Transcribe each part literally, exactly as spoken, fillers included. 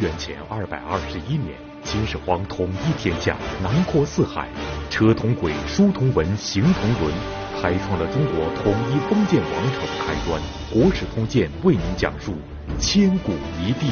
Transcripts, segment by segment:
元前二百二十一年，秦始皇统一天下，南扩四海，车同轨，书同文，行同伦，开创了中国统一封建王朝的开端。国史通鉴为您讲述千古一帝。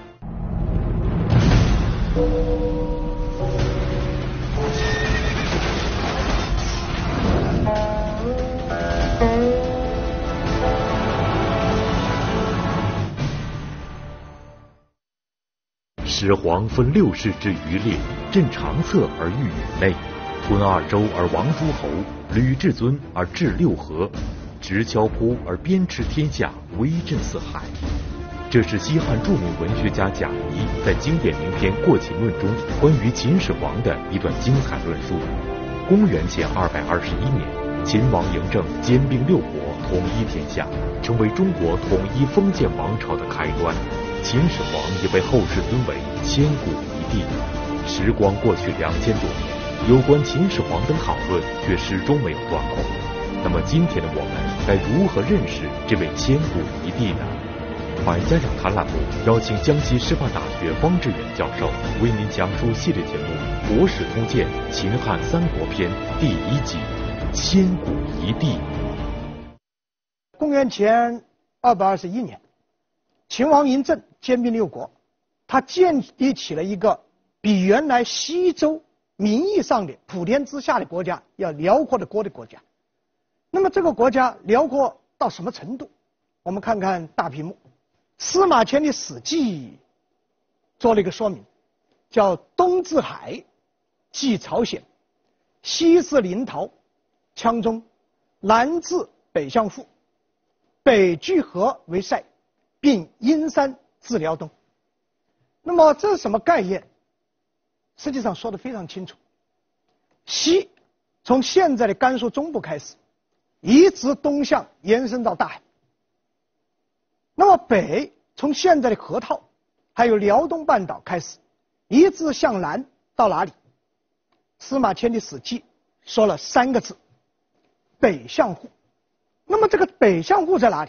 始皇分六世之余列，镇长策而御宇内，吞二周而亡诸侯，履至尊而治六合，执敲扑而鞭笞天下，威震四海。这是西汉著名文学家贾谊在经典名篇《过秦论》中关于秦始皇的一段精彩论述。公元前二百二十一年，秦王嬴政兼并六国，统一天下，成为中国统一封建王朝的开端。秦始皇也被后世尊为千古一帝。时光过去两千多年，有关秦始皇等讨论却始终没有断空。那么今天的我们该如何认识这位千古一帝呢？百家讲坛栏目邀请江西师范大学方志远教授为您讲述系列节目《国史通鉴·秦汉三国篇》第一集《千古一帝》。 公元前二百二十一年，秦王嬴政兼并六国，他建立起了一个比原来西周名义上的普天之下的国家要辽阔的多的国家。那么这个国家辽阔到什么程度？我们看看大屏幕，司马迁的《史记》做了一个说明，叫东至海，即朝鲜；西至临洮、羌中；南至北向户，北距河为塞，并阴山至辽东。那么这是什么概念？实际上说得非常清楚。西从现在的甘肃中部开始，一直东向延伸到大海。那么北从现在的河套还有辽东半岛开始，一直向南到哪里？司马迁的《史记》说了三个字：北向户。那么这个北向户在哪里？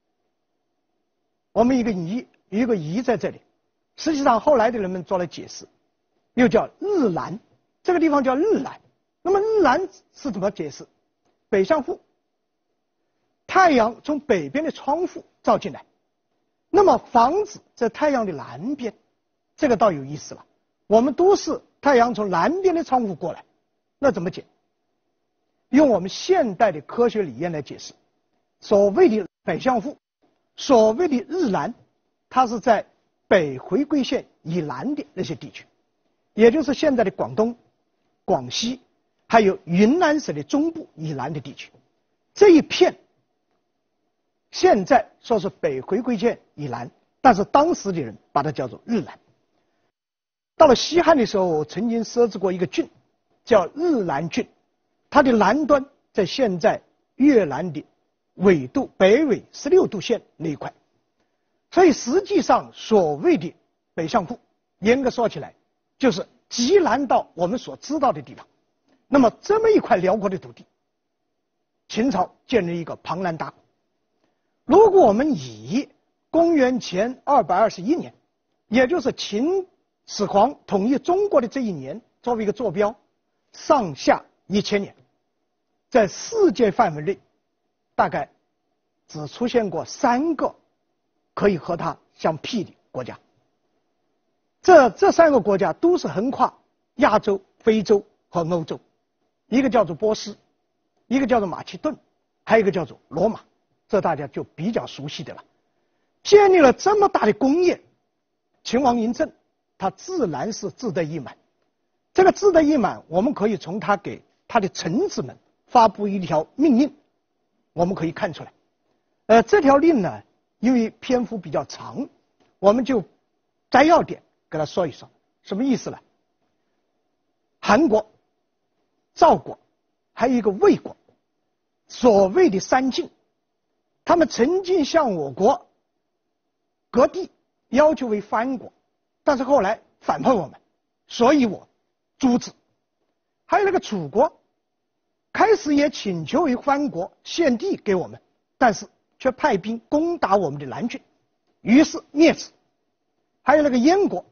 我们一个夷，一个夷在这里。实际上后来的人们做了解释，又叫日南，这个地方叫日南。那么日南是怎么解释？北向户，太阳从北边的窗户照进来，那么房子在太阳的南边，这个倒有意思了。我们都是太阳从南边的窗户过来，那怎么解？用我们现代的科学理念来解释，所谓的北向户，所谓的日南，它是在北回归线以南的那些地区，也就是现在的广东、广西还有云南省的中部以南的地区。这一片现在说是北回归线以南，但是当时的人把它叫做日南。到了西汉的时候，我曾经设置过一个郡叫日南郡，它的南端在现在越南的纬度北纬十六度线那一块。所以实际上所谓的北向户，严格说起来就是极南到我们所知道的地方。那么这么一块辽阔的土地，秦朝建立一个庞然大国。如果我们以公元前二百二十一年，也就是秦始皇统一中国的这一年作为一个坐标，上下一千年，在世界范围内大概只出现过三个可以和它相媲的国家。这这三个国家都是横跨亚洲、非洲和欧洲，一个叫做波斯，一个叫做马其顿，还有一个叫做罗马，这大家就比较熟悉的了。建立了这么大的工业，秦王嬴政他自然是志得意满。这个志得意满，我们可以从他给他的臣子们发布一条命令，我们可以看出来。呃，这条令呢，因为篇幅比较长，我们就摘要点给他说一说，什么意思呢？韩国、赵国，还有一个魏国，所谓的三晋，他们曾经向我国割地，要求为藩国，但是后来反叛我们，所以我阻止。还有那个楚国，开始也请求为藩国，献地给我们，但是却派兵攻打我们的南郡，于是灭之。还有那个燕国，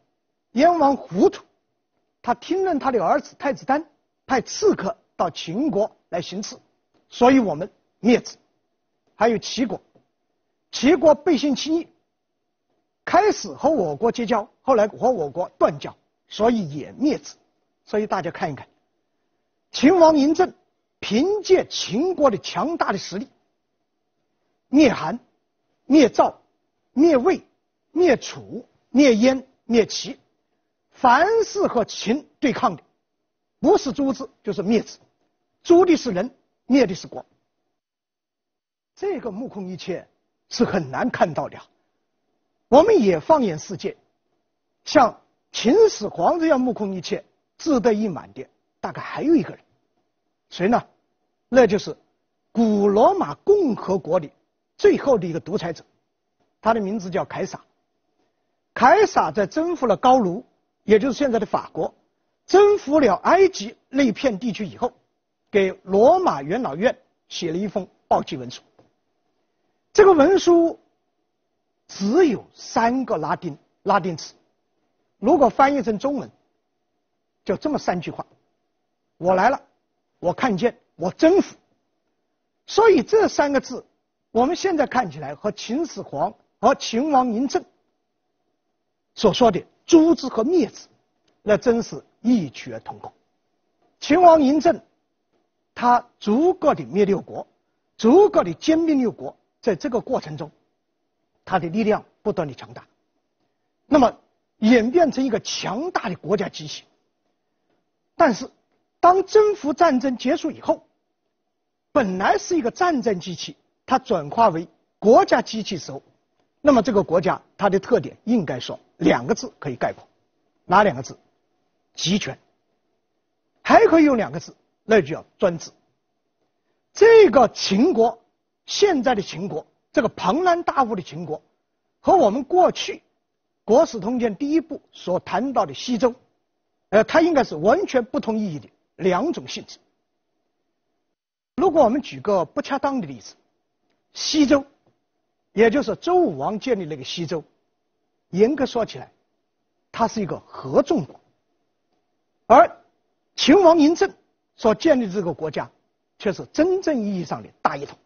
燕王糊涂，他听任他的儿子太子丹派刺客到秦国来行刺，所以我们灭之。还有齐国，齐国背信弃义，开始和我国结交，后来和我国断交，所以也灭之。所以大家看一看，秦王嬴政凭借秦国的强大的实力，灭韩、灭赵、灭魏、灭楚、灭燕、灭齐，凡是和秦对抗的，不是诛之就是灭之，诛的是人，灭的是国。这个目空一切是很难看到的。我们也放眼世界，像秦始皇这样目空一切、志得意满的，大概还有一个人，谁呢？那就是古罗马共和国的最后的一个独裁者，他的名字叫凯撒。凯撒在征服了高卢，也就是现在的法国，征服了埃及那片地区以后，给罗马元老院写了一封报祭文书。这个文书只有三个拉丁拉丁词，如果翻译成中文，就这么三句话：我来了，我看见，我征服。所以这三个字，我们现在看起来和秦始皇和秦王嬴政所说的诛之和灭之，那真是异曲同工。秦王嬴政他逐个的灭六国，逐个的兼并六国，在这个过程中，他的力量不断的强大，那么演变成一个强大的国家机器。但是当征服战争结束以后，本来是一个战争机器，它转化为国家机器时候，那么这个国家它的特点应该说两个字可以概括，哪两个字？集权。还可以用两个字，那就叫专制。这个秦国，现在的秦国，这个庞然大物的秦国，和我们过去《国史通鉴》第一部所谈到的西周，呃，它应该是完全不同意义的两种性质。如果我们举个不恰当的例子，西周，也就是周武王建立那个西周，严格说起来，它是一个合众国，而秦王嬴政所建立的这个国家，却是真正意义上的大一统。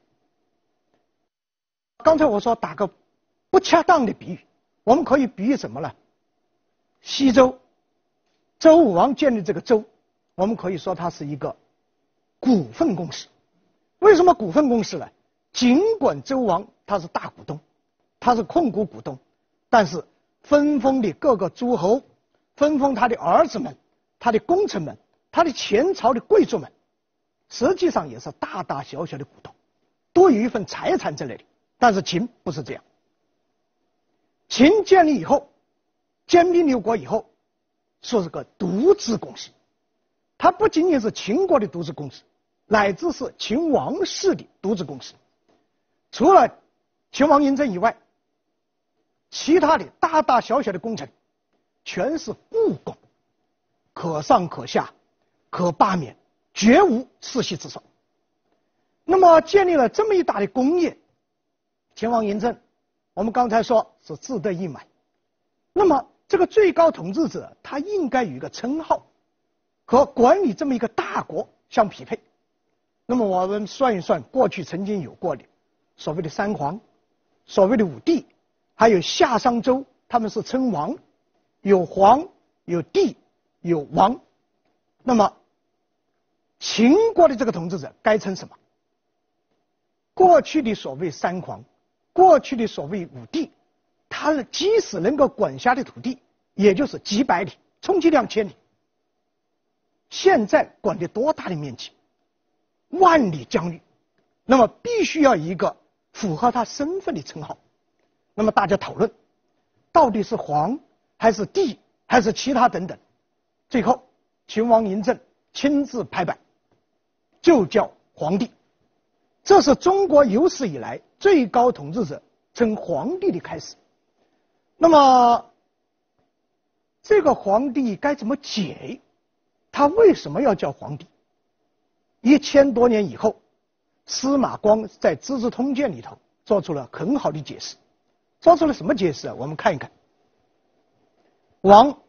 刚才我说打个不恰当的比喻，我们可以比喻什么呢？西周，周武王建立这个周，我们可以说它是一个股份公司。为什么股份公司呢？尽管周王他是大股东，他是控股股东，但是分封的各个诸侯，分封他的儿子们，他的功臣们，他的前朝的贵族们，实际上也是大大小小的股东，都有一份财产在那里。但是秦不是这样，秦建立以后，兼并六国以后，说是个独资公司，它不仅仅是秦国的独资公司，乃至是秦王室的独资公司。除了秦王嬴政以外，其他的大大小小的工程全是雇工，可上可下，可罢免，绝无世袭之说。那么建立了这么一大的工业，秦王嬴政我们刚才说是志得意满，那么这个最高统治者他应该有一个称号和管理这么一个大国相匹配。那么我们算一算过去曾经有过的所谓的三皇，所谓的五帝，还有夏商周，他们是称王，有皇有帝有王。那么秦国的这个统治者该称什么？过去的所谓三皇，过去的所谓五帝，他即使能够管辖的土地也就是几百里，充其量千里。现在管的多大的面积？万里疆域，那么必须要一个符合他身份的称号。那么大家讨论到底是皇还是帝还是其他等等，最后秦王嬴政亲自拍板，就叫皇帝。这是中国有史以来最高统治者称皇帝的开始。那么这个皇帝该怎么解？他为什么要叫皇帝？一千多年以后，司马光在《资治通鉴》里头做出了很好的解释。做出了什么解释啊？我们看一看。王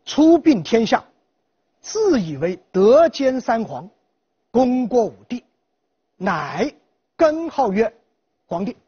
出并天下，自以为德兼三皇，功过五帝，乃根号曰皇帝。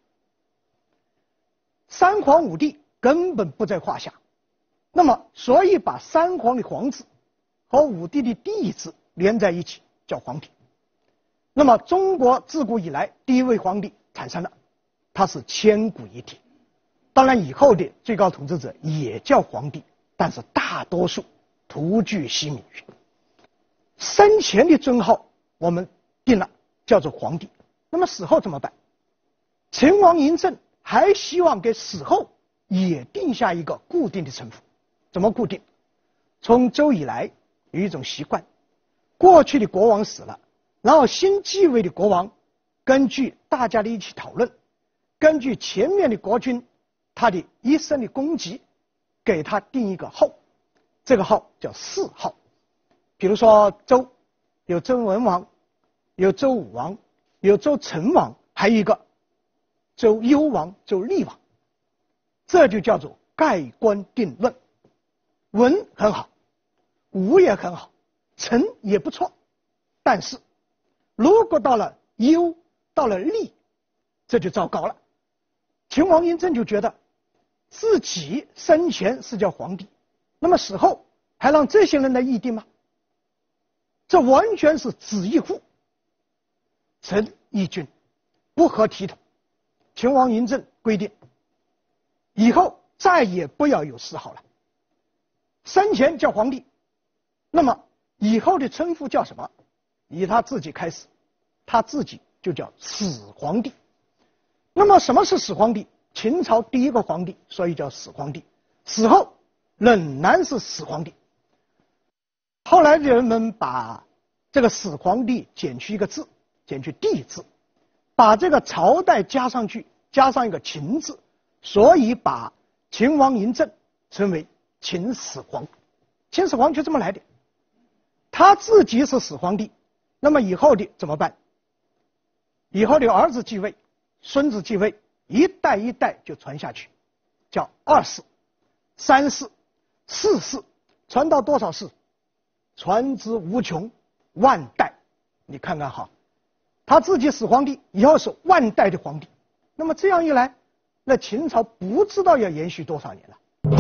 三皇五帝根本不在话下，那么所以把三皇的皇字和五帝的帝字连在一起叫皇帝。那么中国自古以来第一位皇帝产生了，他是千古一帝。当然以后的最高统治者也叫皇帝，但是大多数徒具虚名誉。生前的尊号我们定了叫做皇帝，那么死后怎么办？秦王嬴政还希望给死后也定下一个固定的称呼。怎么固定？从周以来有一种习惯，过去的国王死了，然后新继位的国王根据大家的一起讨论，根据前面的国君他的一生的功绩，给他定一个号，这个号叫谥号。比如说周有周文王，有周武王，有周成王，还有一个周幽王、周厉王，这就叫做盖棺定论。文很好，武也很好，成也不错，但是如果到了幽，到了厉，这就糟糕了。秦王嬴政就觉得自己生前是叫皇帝，那么死后还让这些人来议定吗？这完全是子议父，臣议君，不合体统。秦王嬴政规定，以后再也不要有谥号了。生前叫皇帝，那么以后的称呼叫什么？以他自己开始，他自己就叫始皇帝。那么什么是始皇帝？秦朝第一个皇帝，所以叫始皇帝，死后仍然是始皇帝。后来的人们把这个始皇帝减去一个字，减去帝字，把这个朝代加上去，加上一个秦字，所以把秦王嬴政称为秦始皇。秦始皇就这么来的，他自己是始皇帝，那么以后的怎么办？以后的儿子继位，孙子继位，一代一代就传下去，叫二世、三世、四世，传到多少世？传之无穷，万代。你看看哈，他自己始皇帝，以后是万代的皇帝。那么这样一来，那秦朝不知道要延续多少年了。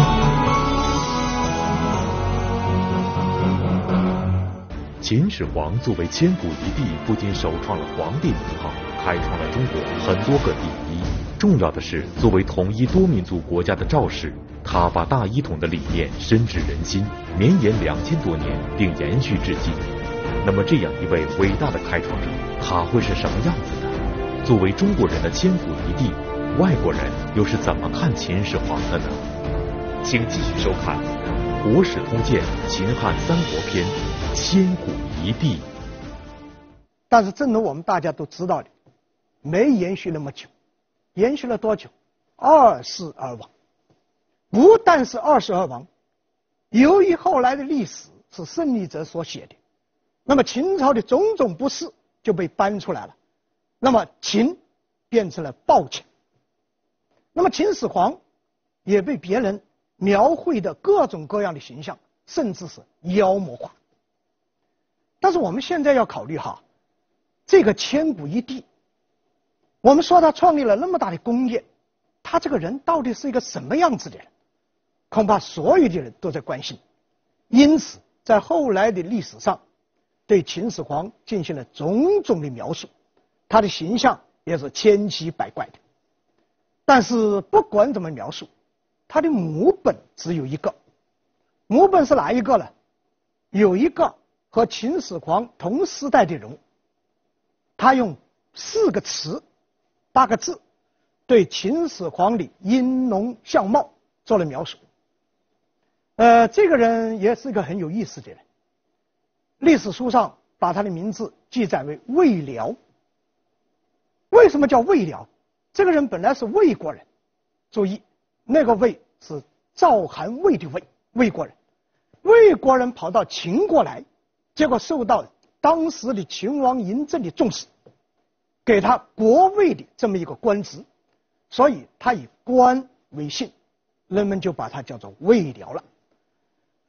秦始皇作为千古一帝，不仅首创了皇帝名号，开创了中国很多个第一。重要的是，作为统一多民族国家的肇始，他把大一统的理念深植人心，绵延两千多年，并延续至今。那么，这样一位伟大的开创者，他会是什么样子呢？作为中国人的千古一帝，外国人又是怎么看秦始皇的呢？请继续收看《国史通鉴·秦汉三国篇》千古一帝。 但是，正如我们大家都知道的，没延续那么久，延续了多久？二世而亡。不但是二世而亡，由于后来的历史是胜利者所写的，那么秦朝的种种不是就被搬出来了，那么秦变成了暴秦，那么秦始皇也被别人描绘的各种各样的形象，甚至是妖魔化。但是我们现在要考虑哈，这个千古一帝，我们说他创立了那么大的功业，他这个人到底是一个什么样子的人？恐怕所有的人都在关心。因此，在后来的历史上，对秦始皇进行了种种的描述，他的形象也是千奇百怪的。但是不管怎么描述，他的母本只有一个。母本是哪一个呢？有一个和秦始皇同时代的人物，他用四个词、八个字，对秦始皇的音容相貌做了描述。呃，这个人也是一个很有意思的人，历史书上把他的名字记载为魏辽。为什么叫魏辽？这个人本来是魏国人，注意，那个魏是赵韩魏的魏，魏国人。魏国人跑到秦国来，结果受到当时的秦王嬴政的重视，给他国尉的这么一个官职，所以他以官为姓，人们就把他叫做魏辽了。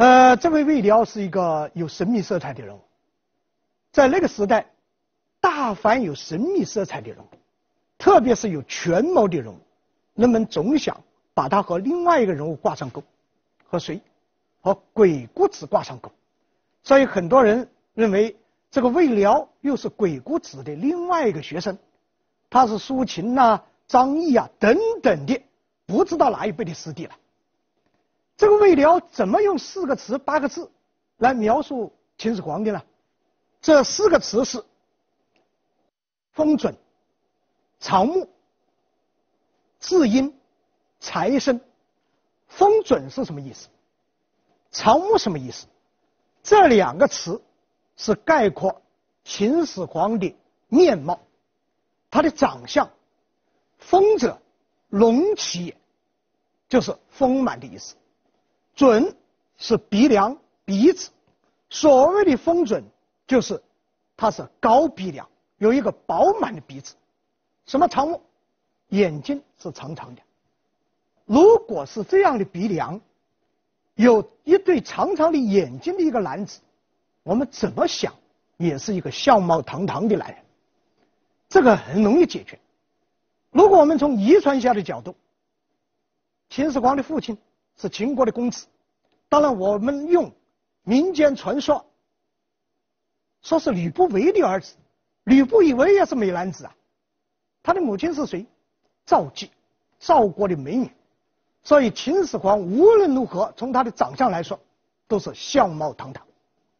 呃，这位魏辽是一个有神秘色彩的人物，在那个时代，大凡有神秘色彩的人物，特别是有权谋的人物，人们总想把他和另外一个人物挂上钩，和谁？和鬼谷子挂上钩。所以很多人认为这个魏辽又是鬼谷子的另外一个学生，他是苏秦呐、啊、张翼啊等等的不知道哪一辈的师弟了。这个魏辽怎么用四个词八个字来描述秦始皇的呢？这四个词是风准、草木、至阴、财生。风准是什么意思？草木什么意思？这两个词是概括秦始皇的面貌，他的长相。丰者，隆起也，就是丰满的意思。准是鼻梁、鼻子，所谓的丰准就是它是高鼻梁，有一个饱满的鼻子。什么长目？眼睛是长长的。如果是这样的鼻梁，有一对长长的眼睛的一个男子，我们怎么想也是一个相貌堂堂的男人，这个很容易解决。如果我们从遗传下的角度，秦始皇的父亲是秦国的公子，当然我们用民间传说说是吕不韦的儿子，吕不韦也是美男子啊。他的母亲是谁？赵姬，赵国的美女。所以秦始皇无论如何从他的长相来说都是相貌堂堂。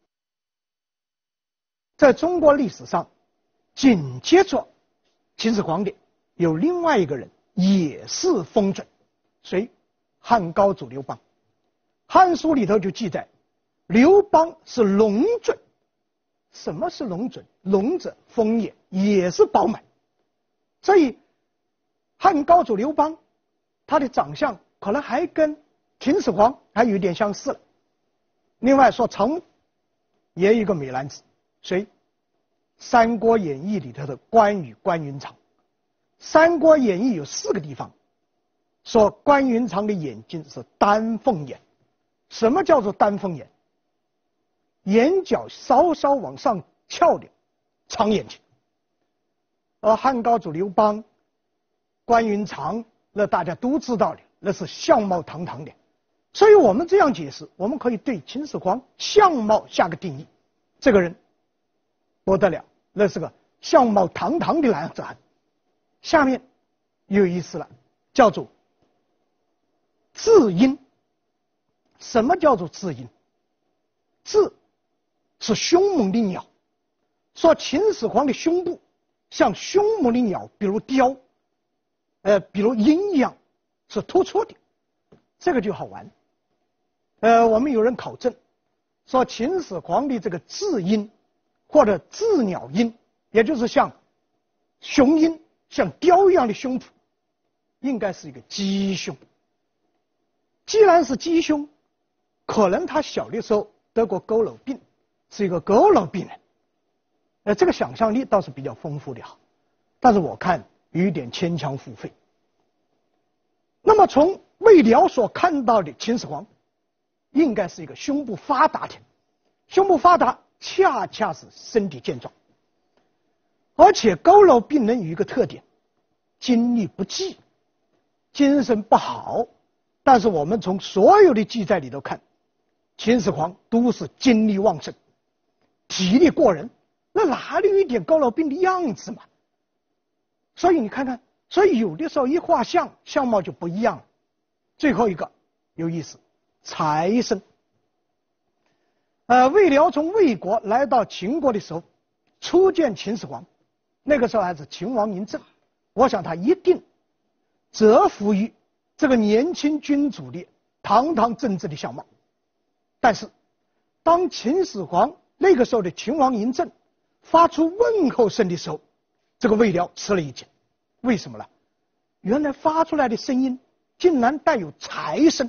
在中国历史上紧接着秦始皇的有另外一个人也是丰准，谁？汉高祖刘邦。汉书里头就记载刘邦是龙准。什么是龙准？龙者丰也，也是饱满。所以汉高祖刘邦他的长相可能还跟秦始皇还有点相似了。另外说长目也有一个美男子，谁？三国演义里头的关羽关云长。三国演义有四个地方说关云长的眼睛是丹凤眼。什么叫做丹凤眼？眼角稍稍往上翘的长眼睛。而汉高祖刘邦关云长那大家都知道的，那是相貌堂堂的。所以我们这样解释，我们可以对秦始皇相貌下个定义，这个人不得了，那是个相貌堂堂的男子汉。下面有意思了，叫做至阴。什么叫做至阴？至是凶猛的鸟，说秦始皇的胸部像凶猛的鸟，比如雕，呃，比如鹰一样，是突出的。这个就好玩。呃，我们有人考证说秦始皇的这个至阴或者至鸟阴，也就是像雄鹰、像雕一样的胸脯，应该是一个鸡胸。既然是鸡胸，可能他小的时候得过佝偻病，是一个佝偻病人。呃，这个想象力倒是比较丰富的哈，但是我看有一点牵强附会。那么从魏辽所看到的秦始皇，应该是一个胸部发达的，胸部发达恰恰是身体健壮。而且佝偻病人有一个特点，精力不济，精神不好。但是我们从所有的记载里头看，秦始皇都是精力旺盛，体力过人，那哪里有一点佝偻病的样子嘛？所以你看看，所以有的时候一画像，相貌就不一样了。最后一个有意思，财生。呃，魏辽从魏国来到秦国的时候，初见秦始皇，那个时候还是秦王嬴政，我想他一定折服于这个年轻君主的堂堂正直的相貌。但是当秦始皇那个时候的秦王嬴政发出问候声的时候，这个魏辽吃了一惊。为什么呢？原来发出来的声音竟然带有财声。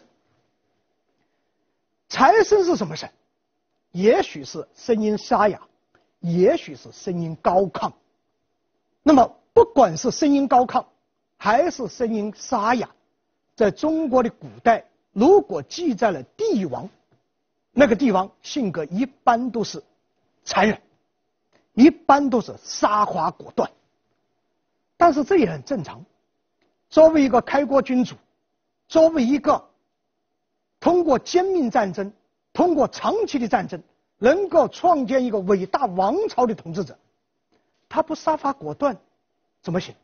财声是什么声？也许是声音沙哑，也许是声音高亢。那么不管是声音高亢还是声音沙哑，在中国的古代，如果记载了帝王， 那个地方性格一般都是残忍，一般都是杀伐果断。但是这也很正常。作为一个开国君主，作为一个通过歼灭战争、通过长期的战争，能够创建一个伟大王朝的统治者，他不杀伐果断怎么行？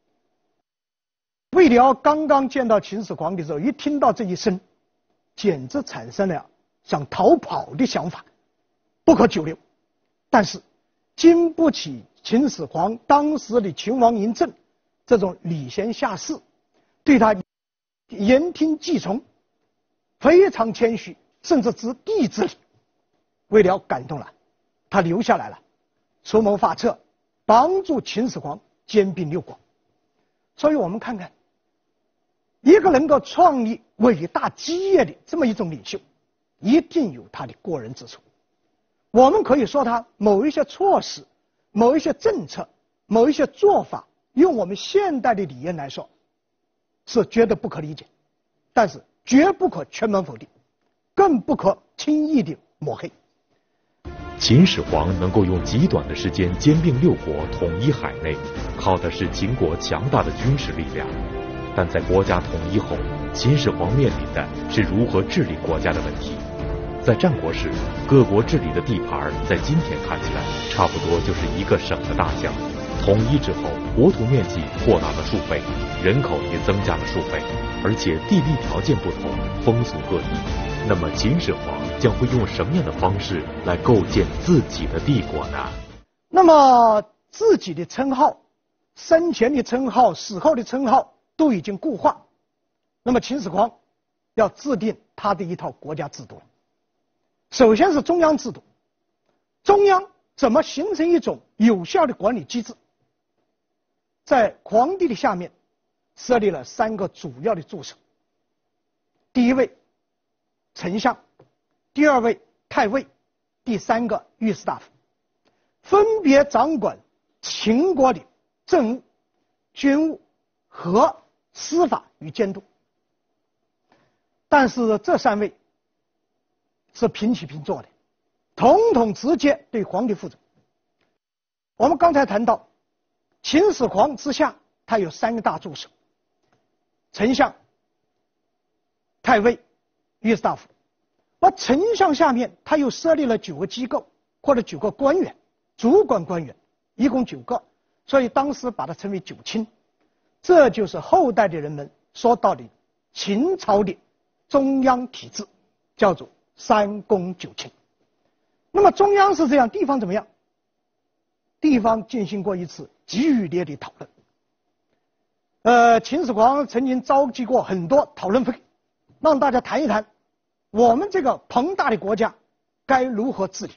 魏辽刚刚见到秦始皇的时候，一听到这一声，简直产生了想逃跑的想法，不可久留。但是经不起秦始皇当时的秦王嬴政这种礼贤下士，对他言听计从，非常谦虚，甚至知地之礼。魏辽感动了，他留下来了，出谋划策，帮助秦始皇兼并六国。所以我们看看，一个能够创立伟大基业的这么一种领袖，一定有他的过人之处。我们可以说他某一些措施、某一些政策、某一些做法，用我们现代的理念来说，是绝对不可理解，但是绝不可全盘否定，更不可轻易的抹黑。 秦始皇能够用极短的时间兼并六国，统一海内，靠的是秦国强大的军事力量。但在国家统一后，秦始皇面临的是如何治理国家的问题。在战国时，各国治理的地盘在今天看起来差不多就是一个省的大小。统一之后，国土面积扩大了数倍，人口也增加了数倍，而且地理条件不同，风俗各异。那么秦始皇将会用什么样的方式来构建自己的帝国呢？ 那么自己的称号、生前的称号、死后的称号都已经固化，那么秦始皇要制定他的一套国家制度。首先是中央制度，中央怎么形成一种有效的管理机制？在皇帝的下面设立了三个主要的助手，第一位丞相，第二位太尉，第三个御史大夫，分别掌管秦国的政务、军务和司法与监督。但是这三位是平起平坐的，统统直接对皇帝负责。我们刚才谈到秦始皇之下他有三个大助手，丞相、太尉、御史大夫。而丞相下面他又设立了九个机构或者九个官员，主管官员一共九个，所以当时把它称为九卿。这就是后代的人们说到的秦朝的中央体制，叫做三公九卿。那么中央是这样，地方怎么样？地方进行过一次激烈的讨论。呃，秦始皇曾经召集过很多讨论会，让大家谈一谈我们这个庞大的国家该如何治理。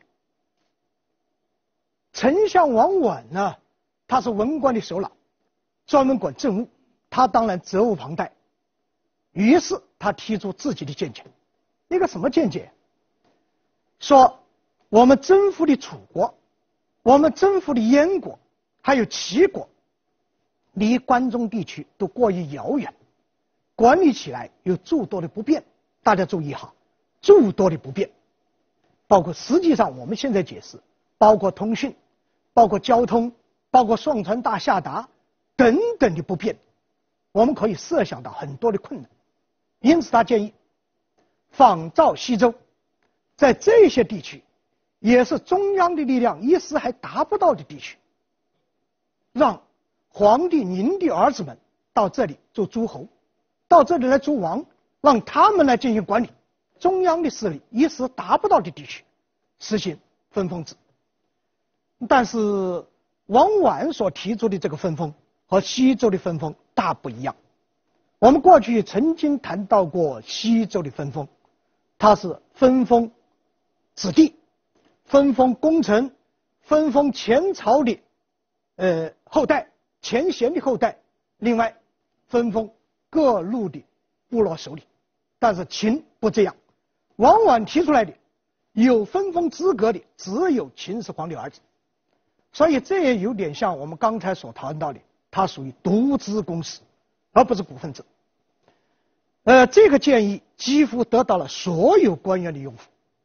丞相王绾呢，他是文官的首脑，专门管政务，他当然责无旁贷。于是他提出自己的见解，一个什么见解？说我们征服的楚国，我们征服的燕国，还有齐国，离关中地区都过于遥远，管理起来有诸多的不便。大家注意哈，诸多的不便，包括实际上我们现在解释，包括通讯，包括交通，包括上传大下达等等的不便，我们可以设想到很多的困难。因此他建议仿照西周，在这些地区也是中央的力量一时还达不到的地区，让皇帝您的儿子们到这里做诸侯，到这里来做王，让他们来进行管理中央的势力一时达不到的地区，实行分封制。但是王绾所提出的这个分封和西周的分封大不一样。我们过去曾经谈到过西周的分封，它是分封子弟，分封功臣，分封前朝的呃后代，前贤的后代，另外分封各路的部落首领。但是秦不这样，王绾提出来的有分封资格的只有秦始皇的儿子，所以这也有点像我们刚才所谈到的，它属于独资公司，而不是股份制。呃，这个建议几乎得到了所有官员的拥护，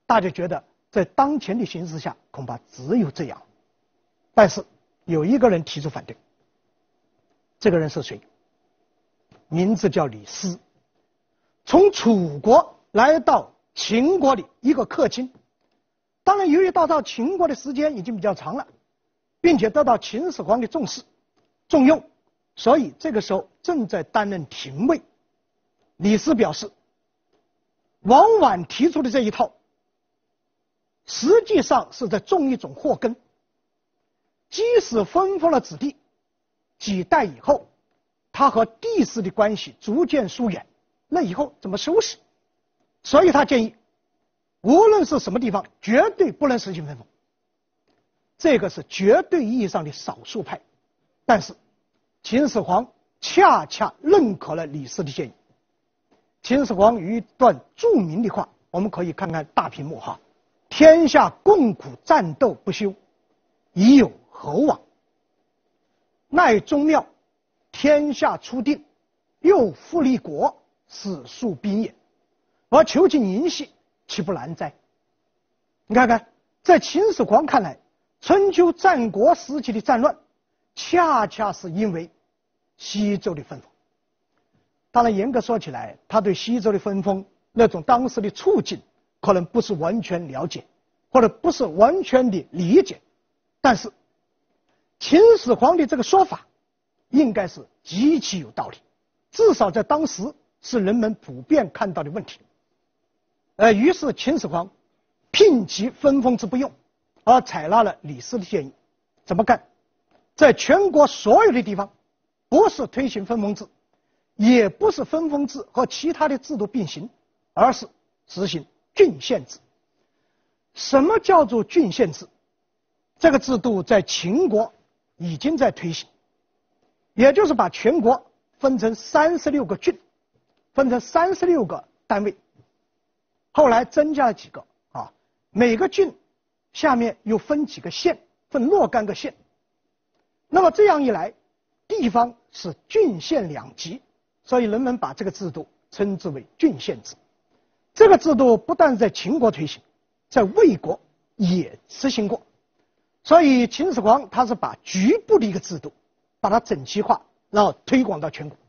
大家觉得在当前的形势下，恐怕只有这样。但是有一个人提出反对，这个人是谁？名字叫李斯，从楚国来到秦国的一个客卿。当然，由于到到秦国的时间已经比较长了，并且得到秦始皇的重视、重用，所以这个时候正在担任廷尉。李斯表示，王绾提出的这一套，实际上是在种一种祸根。即使分封了子弟，几代以后，他和帝室的关系逐渐疏远，那以后怎么收拾？所以他建议，无论是什么地方，绝对不能实行分封。这个是绝对意义上的少数派，但是秦始皇恰恰认可了李斯的建议。秦始皇有一段著名的话，我们可以看看大屏幕哈：天下共苦战斗不休，已有何往？奈宗庙，天下初定，又复立国，史数兵也。而求其宁息，岂不难哉？你看看，在秦始皇看来，春秋战国时期的战乱，恰恰是因为西周的分封。当然，严格说起来，他对西周的分封那种当时的处境，可能不是完全了解，或者不是完全的理解。但是，秦始皇的这个说法，应该是极其有道理，至少在当时是人们普遍看到的问题。呃，于是秦始皇聘其分封之不用，而采纳了李斯的建议。怎么干？在全国所有的地方，不是推行分封制，也不是分封制和其他的制度并行，而是实行郡县制。什么叫做郡县制？这个制度在秦国已经在推行，也就是把全国分成三十六个郡，分成三十六个单位。后来增加了几个啊，每个郡下面又分几个县，分若干个县。那么这样一来，地方是郡县两级，所以人们把这个制度称之为郡县制。这个制度不但在秦国推行，在魏国也实行过。所以秦始皇他是把局部的一个制度把它整齐化，然后推广到全国。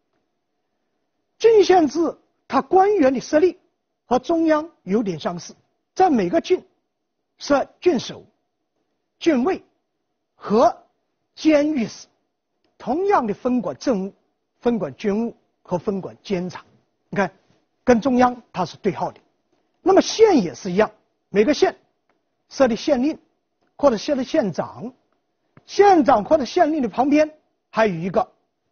郡县制它官员的设立和中央有点相似，在每个郡设郡守、郡尉和监狱使，同样的分管政务、分管军务和分管监察。你看，跟中央它是对号的。那么县也是一样，每个县设立县令或者设立县长，县长或者县令的旁边还有一个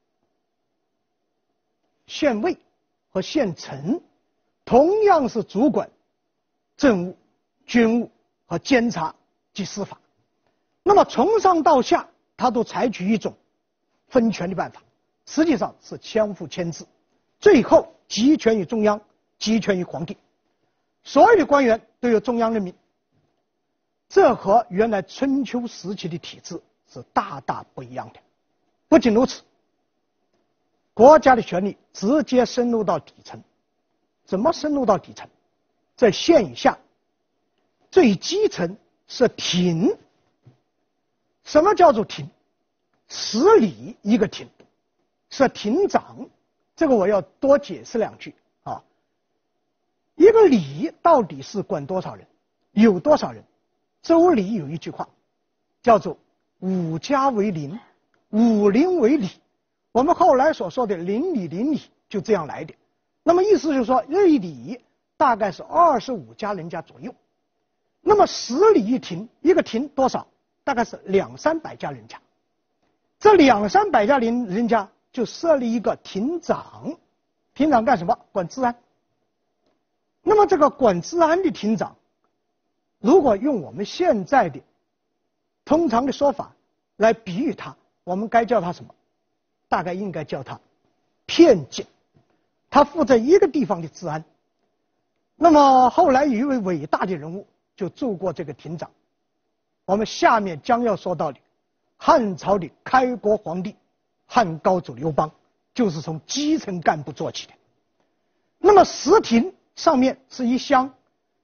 县尉和县丞，同样是主管政务、军务和监察及司法。那么从上到下，他都采取一种分权的办法，实际上是相互牵制，最后集权于中央，集权于皇帝，所有的官员都由中央任命。这和原来春秋时期的体制是大大不一样的。不仅如此，国家的权力直接深入到底层。怎么深入到底层？在县以下，最基层是亭。什么叫做亭？十里一个亭，是亭长。这个我要多解释两句啊。一个里到底是管多少人？有多少人？周礼有一句话，叫做五家为邻，五邻为里。我们后来所说的邻里邻里就这样来的。那么意思就是说，一里大概是二十五家人家左右。那么十里一亭，一个亭多少？大概是两三百家人家。这两三百家人人家就设立一个亭长。亭长干什么？管治安。那么这个管治安的亭长，如果用我们现在的通常的说法来比喻他，我们该叫他什么？大概应该叫他片警。他负责一个地方的治安。那么后来有一位伟大的人物就做过这个亭长，我们下面将要说到的汉朝的开国皇帝汉高祖刘邦，就是从基层干部做起的。那么十亭上面是一乡，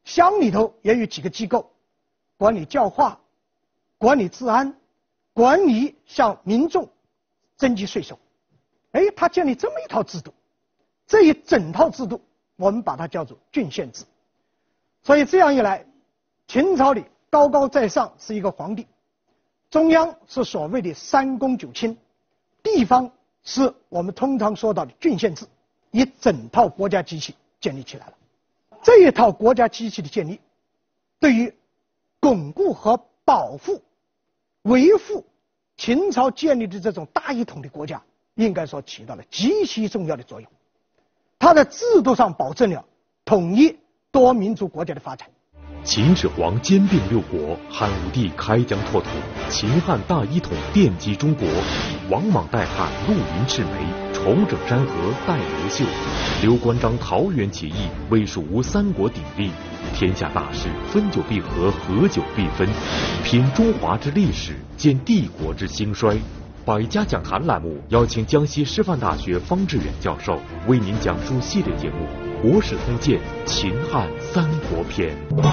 乡里头也有几个机构，管理教化、管理治安、管理向民众征集税收。哎，他建立这么一套制度，这一整套制度我们把它叫做郡县制。所以这样一来，秦朝里高高在上是一个皇帝，中央是所谓的三公九卿，地方是我们通常说到的郡县制，一整套国家机器建立起来了。这一套国家机器的建立，对于巩固和保护、维护秦朝建立的这种大一统的国家，应该说起到了极其重要的作用。它在制度上保证了统一多民族国家的发展。 秦始皇兼并六国，汉武帝开疆拓土，秦汉大一统奠基中国。王莽代汉，陆林赤眉，重整山河待刘秀。刘关张桃园起义，魏蜀吴三国鼎立。天下大事，分久必合，合久必分。品中华之历史，见帝国之兴衰。百家讲坛栏目邀请江西师范大学方志远教授为您讲述系列节目《国史通鉴·秦汉三国篇》。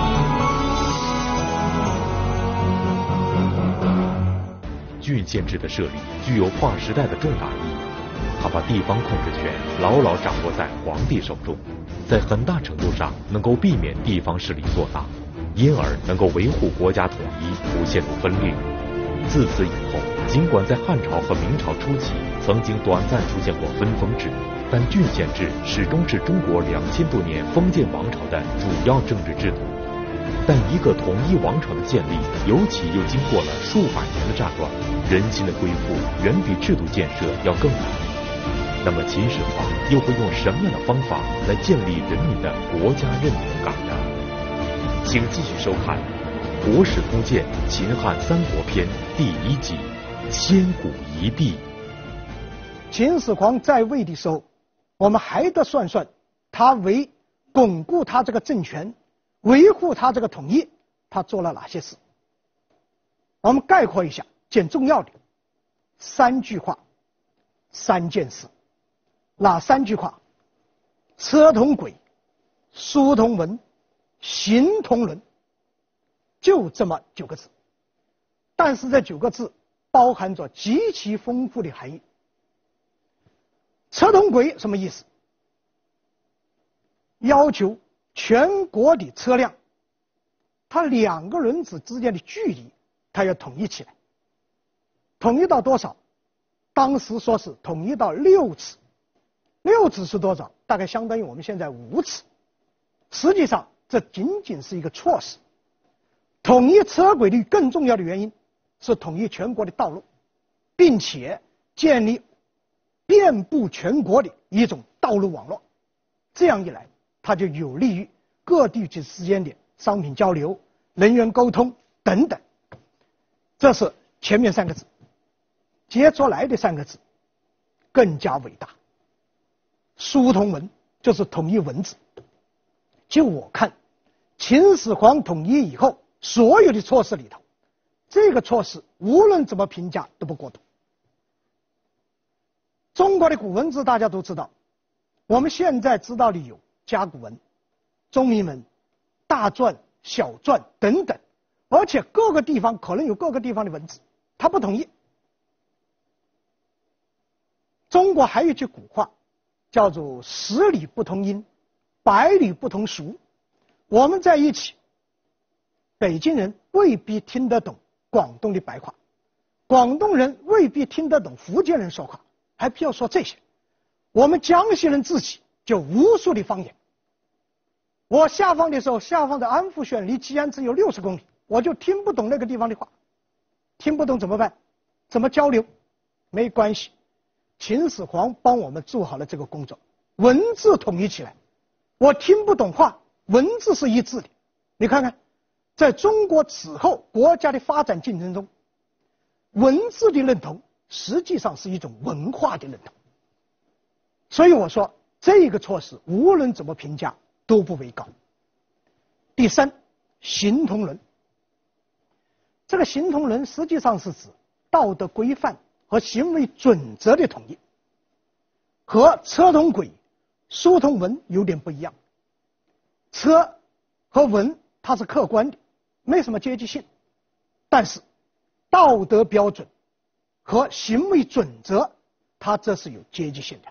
郡县制的设立具有划时代的重大意义，它把地方控制权牢牢掌握在皇帝手中，在很大程度上能够避免地方势力做大，因而能够维护国家统一，不陷入分裂。自此以后，尽管在汉朝和明朝初期曾经短暂出现过分封制，但郡县制始终是中国两千多年封建王朝的主要政治制度。但一个统一王朝的建立，尤其又经过了数百年的战乱，人心的恢复远比制度建设要更难。那么秦始皇又会用什么样的方法来建立人民的国家认同感呢？请继续收看《国史通鉴·秦汉三国篇》第一集《千古一帝》。 秦始皇在位的时候，我们还得算算他为巩固他这个政权、维护他这个统一，他做了哪些事。我们概括一下，捡重要的三句话，三件事。哪三句话？车同轨，书同文，行同伦，就这么九个字。但是这九个字包含着极其丰富的含义。车同轨什么意思？要求全国的车辆，它两个轮子之间的距离，它要统一起来。统一到多少？当时说是统一到六尺。六尺是多少？大概相当于我们现在五尺。实际上，这仅仅是一个措施。统一车轨的更重要的原因是统一全国的道路，并且建立遍布全国的一种道路网络。这样一来，它就有利于各地区之间的商品交流、人员沟通等等。这是前面三个字。接着来的三个字更加伟大。书同文，就是统一文字。就我看，秦始皇统一以后所有的措施里头，这个措施无论怎么评价都不过度。中国的古文字大家都知道，我们现在知道的有甲骨文、中铭文、大篆、小篆等等，而且各个地方可能有各个地方的文字，它不统一。中国还有一句古话叫做十里不同音，百里不同俗。我们在一起，北京人未必听得懂广东的白话，广东人未必听得懂福建人说话，还不要说这些，我们江西人自己就无数的方言。我下放的时候，下放的安福县离吉安只有六十公里，我就听不懂那个地方的话，听不懂怎么办？怎么交流？没关系，秦始皇帮我们做好了这个工作，文字统一起来。我听不懂话，文字是一致的。你看看，在中国此后国家的发展进程中，文字的认同实际上是一种文化的认同。所以我说，这个措施无论怎么评价都不为高。第三，行同伦。这个行同伦实际上是指道德规范和行为准则的统一，和车同轨、书同文有点不一样。车和文它是客观的，没什么阶级性，但是道德标准和行为准则，它这是有阶级性的。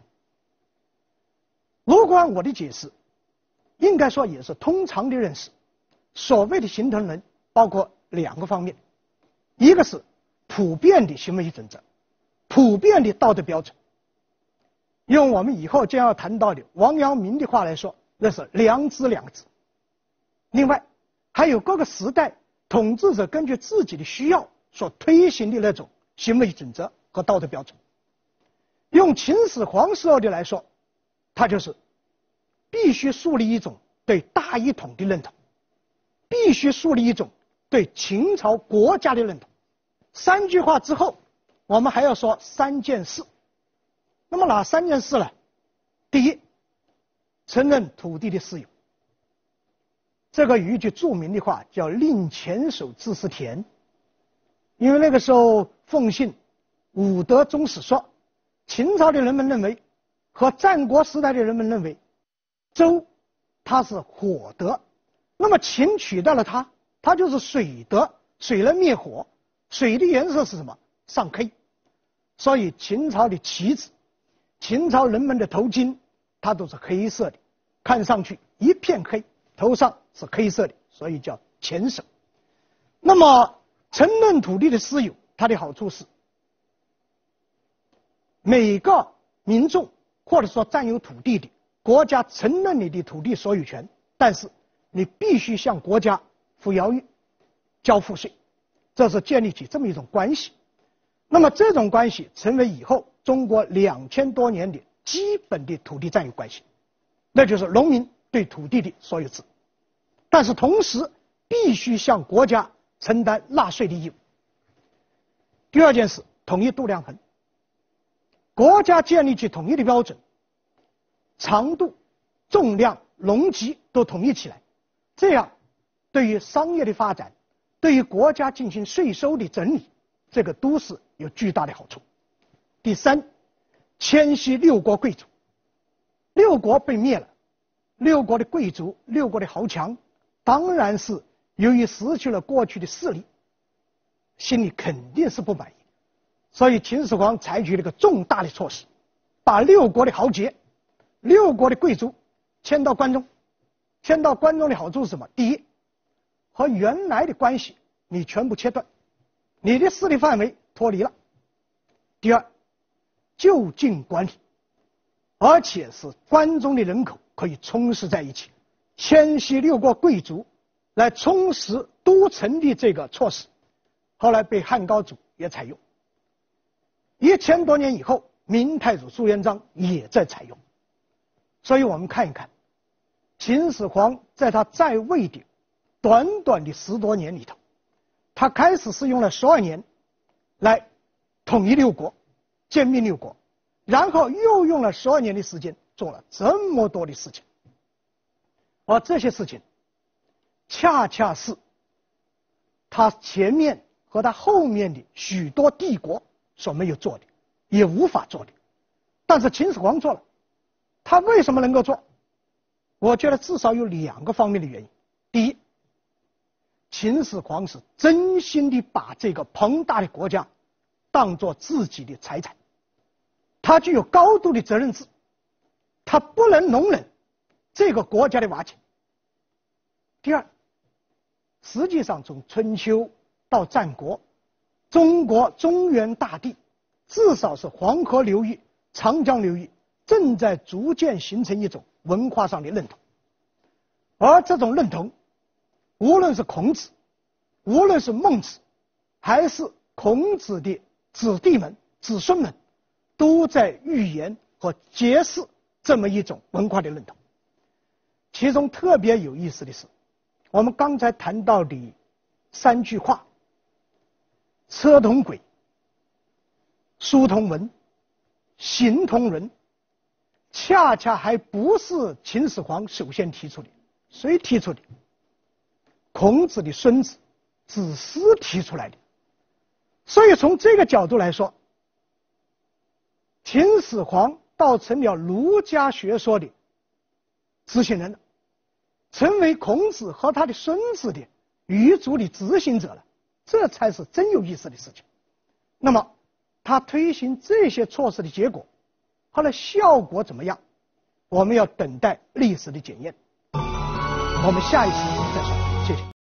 如果按我的解释，应该说也是通常的认识，所谓的形成人包括两个方面，一个是普遍的行为准则，普遍的道德标准，用我们以后将要谈到的王阳明的话来说，那是良知两个字。另外还有各个时代统治者根据自己的需要所推行的那种行为准则和道德标准。用秦始皇时候的来说，他就是必须树立一种对大一统的认同，必须树立一种对秦朝国家的认同。三句话之后，我们还要说三件事。那么哪三件事呢？第一，承认土地的私有。这个有一句著名的话叫令前手自是田，因为那个时候奉行武德宗史说，秦朝的人们认为和战国时代的人们认为周它是火德，那么秦取代了它，它就是水德，水能灭火，水的颜色是什么？上黑。所以秦朝的旗子，秦朝人们的头巾，它都是黑色的，看上去一片黑，头上是黑色的，所以叫前手。那么承认土地的私有，它的好处是每个民众或者说占有土地的国家承认你的土地所有权，但是你必须向国家付徭役，交赋税，这是建立起这么一种关系。那么这种关系成为以后中国两千多年的基本的土地占有关系，那就是农民对土地的所有制，但是同时必须向国家承担纳税的义务。第二件事，统一度量衡，国家建立起统一的标准，长度、重量、容积都统一起来，这样对于商业的发展，对于国家进行税收的整理，这个都是有巨大的好处。第三，迁徙六国贵族，六国被灭了，六国的贵族、六国的豪强，当然是由于失去了过去的势力，心里肯定是不满意。所以秦始皇采取了一个重大的措施，把六国的豪杰、六国的贵族迁到关中。迁到关中的好处是什么？第一，和原来的关系你全部切断，你的势力范围脱离了。第二，就近管理，而且是关中的人口可以充实在一起。迁徙六国贵族来充实都城的这个措施，后来被汉高祖也采用。一千多年以后，明太祖朱元璋也在采用。所以我们看一看，秦始皇在他在位的短短的十多年里头，他开始是用了十二年来统一六国、兼并六国，然后又用了十二年的时间做了这么多的事情。而这些事情恰恰是他前面和他后面的许多帝国所没有做的，也无法做的，但是秦始皇做了。他为什么能够做？我觉得至少有两个方面的原因。第一，秦始皇是真心的把这个庞大的国家当作自己的财产，他具有高度的责任制，他不能容忍这个国家的瓦解。第二，实际上从春秋到战国，中国中原大地，至少是黄河流域、长江流域，正在逐渐形成一种文化上的认同。而这种认同，无论是孔子，无论是孟子，还是孔子的子弟们、子孙们，都在预言和揭示这么一种文化的认同。其中特别有意思的是，我们刚才谈到的三句话，车同轨，书同文，行同仁，恰恰还不是秦始皇首先提出的。谁提出的？孔子的孙子子思提出来的。所以从这个角度来说，秦始皇倒成了儒家学说的执行人了。 成为孔子和他的孙子的愚族的执行者了，这才是真有意思的事情。那么他推行这些措施的结果，后来效果怎么样？我们要等待历史的检验。我们下一期再说，谢谢。